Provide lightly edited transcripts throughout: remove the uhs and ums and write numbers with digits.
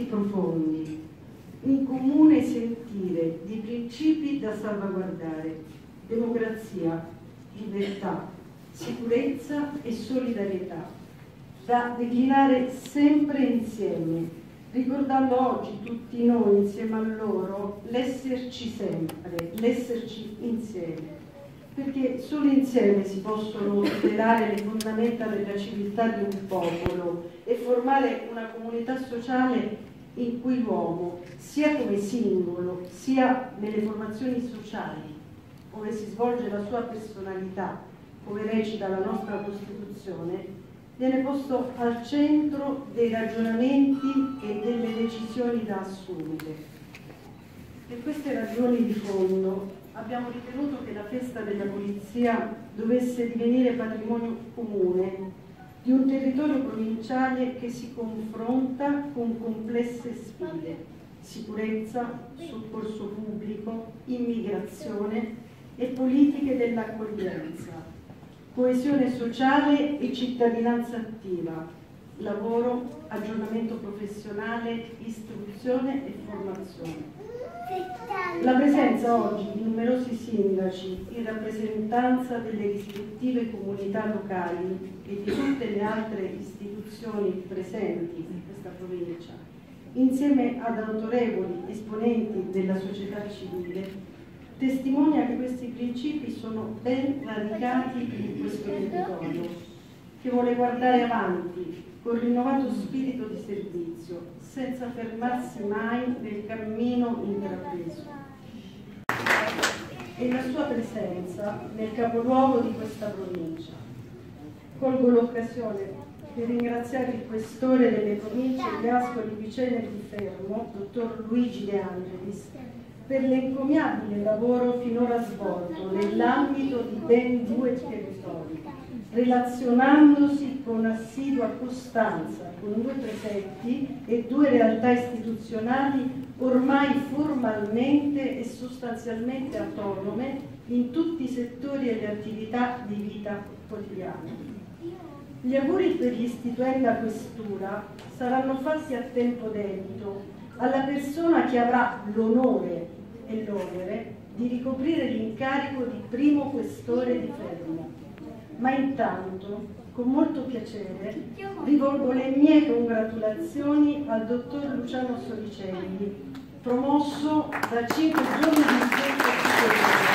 profondi, un comune sentire di principi da salvaguardare: democrazia, libertà, sicurezza e solidarietà, da declinare sempre insieme, ricordando oggi tutti noi insieme a loro l'esserci sempre, l'esserci insieme, perché solo insieme si possono tutelare le fondamenta della civiltà di un popolo e formare una comunità sociale in cui l'uomo, sia come singolo, sia nelle formazioni sociali, dove si svolge la sua personalità, come recita la nostra Costituzione, viene posto al centro dei ragionamenti e delle decisioni da assumere. Per queste ragioni di fondo abbiamo ritenuto che la festa della Polizia dovesse divenire patrimonio comune di un territorio provinciale che si confronta con complesse sfide: sicurezza, soccorso pubblico, immigrazione e politiche dell'accoglienza, coesione sociale e cittadinanza attiva, lavoro, aggiornamento professionale, istruzione e formazione. La presenza oggi di numerosi sindaci in rappresentanza delle rispettive comunità locali e di tutte le altre istituzioni presenti in questa provincia, insieme ad autorevoli esponenti della società civile, testimonia che questi principi sono ben radicati in questo territorio, che vuole guardare avanti con rinnovato spirito di servizio, senza fermarsi mai nel cammino intrapreso. E la sua presenza nel capoluogo di questa provincia. Colgo l'occasione per ringraziare il questore delle province di Ascoli Piceno e di Fermo, dottor Luigi De Angelis, per l'encomiabile lavoro finora svolto nell'ambito di ben 2 territori, relazionandosi con assidua costanza con 2 prefetti e 2 realtà istituzionali ormai formalmente e sostanzialmente autonome in tutti i settori e le attività di vita quotidiana. Gli auguri per l'istituenda questura saranno fatti a tempo debito alla persona che avrà l'onore e l'onere di ricoprire l'incarico di primo questore di Fermo. Ma intanto, con molto piacere, rivolgo le mie congratulazioni al dottor Luciano Solicelli, promosso da 5 giorni di impegno superiore.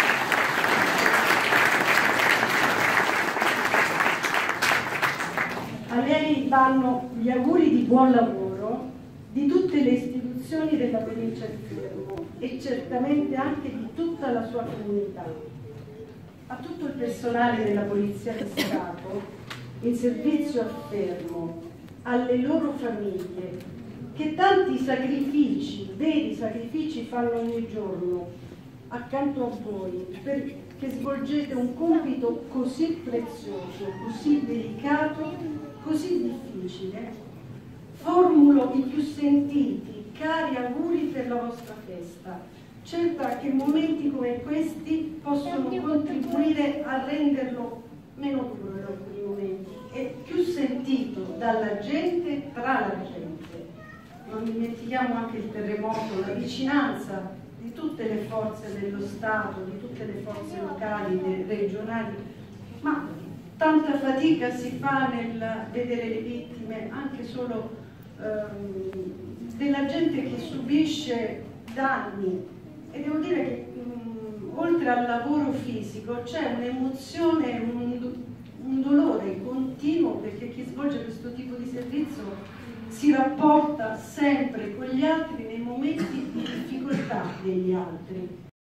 A lei vanno gli auguri di buon lavoro di tutte le istituzioni della provincia di Fermo e certamente anche di tutta la sua comunità. A tutto il personale della Polizia di Stato in servizio a Fermo, alle loro famiglie, che tanti sacrifici, veri sacrifici fanno ogni giorno accanto a voi, perché svolgete un compito così prezioso, così delicato, così difficile, formulo i più sentiti, cari auguri per la vostra festa, certa che momenti come questi possono contribuire a renderlo meno duro in alcuni momenti e più sentito dalla gente, tra la gente. Non dimentichiamo anche il terremoto, la vicinanza di tutte le forze dello Stato, di tutte le forze locali, regionali, ma tanta fatica si fa nel vedere le vittime, anche solo della gente che subisce danni. E devo dire che oltre al lavoro fisico c'è un'emozione, un dolore continuo, perché chi svolge questo tipo di servizio si rapporta sempre con gli altri nei momenti di difficoltà degli altri.